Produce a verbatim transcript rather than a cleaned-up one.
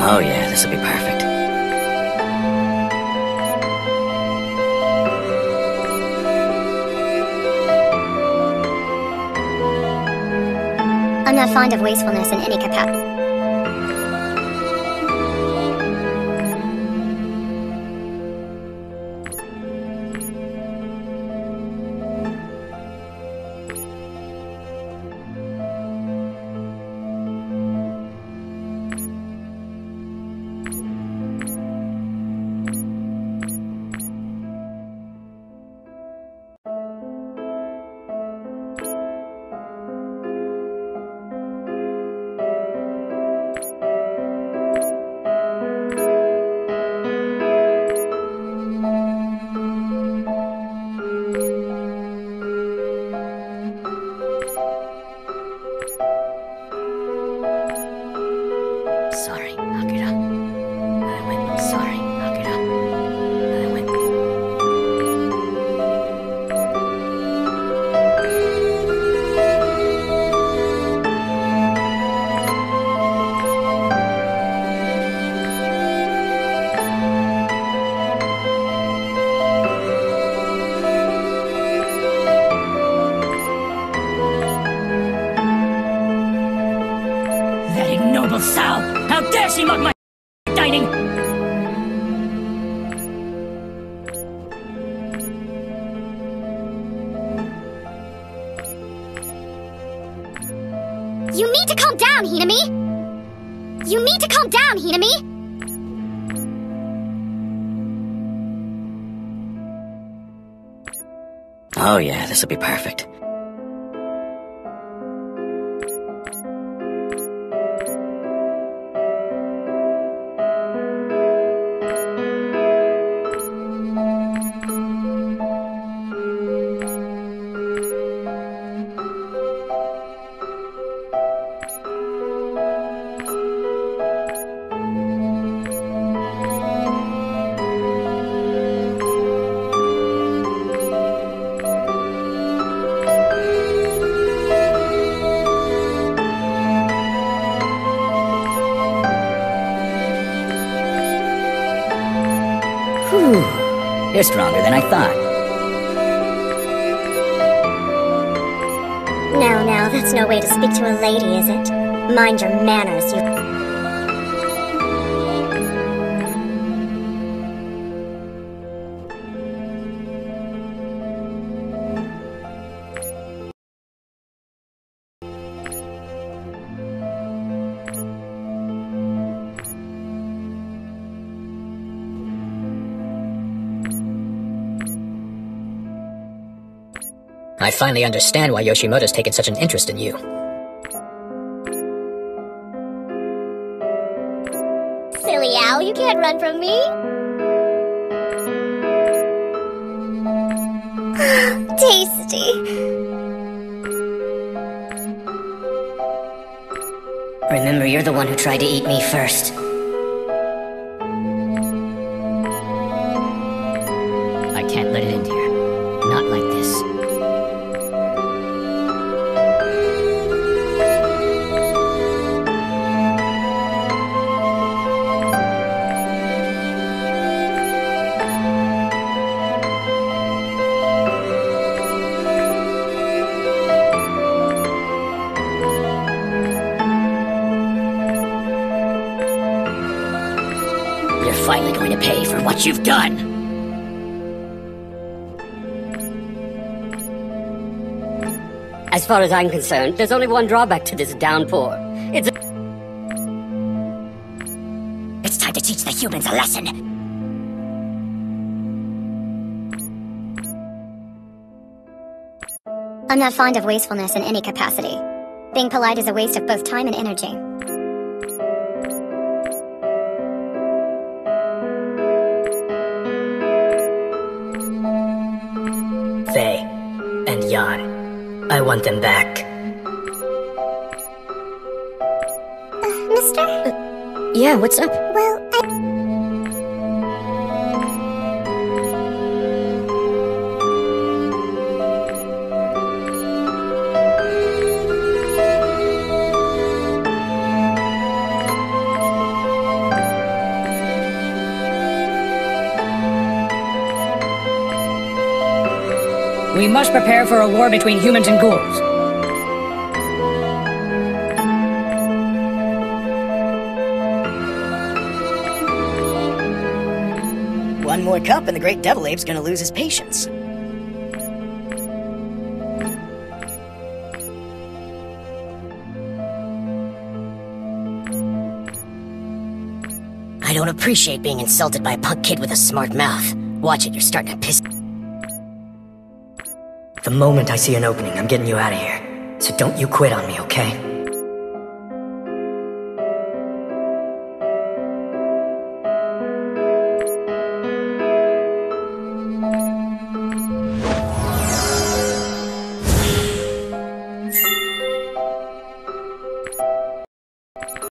Oh yeah, this'll be perfect. I'm not fond of wastefulness in any capacity. Sorry, Akira. I went. I'm sorry, Akira. I went. That ignoble sow! How dare she mug my dining! You need to calm down, Hinami! You need to calm down, Hinami! Oh yeah, this'll be perfect. Whew. You're stronger than I thought. No, no, that's no way to speak to a lady, is it? Mind your manners, you... I finally understand why Yoshimoto's taken such an interest in you. Silly owl, you can't run from me. Tasty. Remember, you're the one who tried to eat me first. I can't let it end here. Not like this. You're finally going to pay for what you've done! As far as I'm concerned, there's only one drawback to this downpour. It's a... It's time to teach the humans a lesson! I'm not fond of wastefulness in any capacity. Being polite is a waste of both time and energy. Faye and Jan. I want them back. Uh, mister? Uh, yeah, what's up? Well, I... We must prepare for a war between humans and ghouls. One more cup and the Great Devil Ape's gonna lose his patience. I don't appreciate being insulted by a punk kid with a smart mouth. Watch it, you're starting to piss. The moment I see an opening, I'm getting you out of here. So don't you quit on me, okay?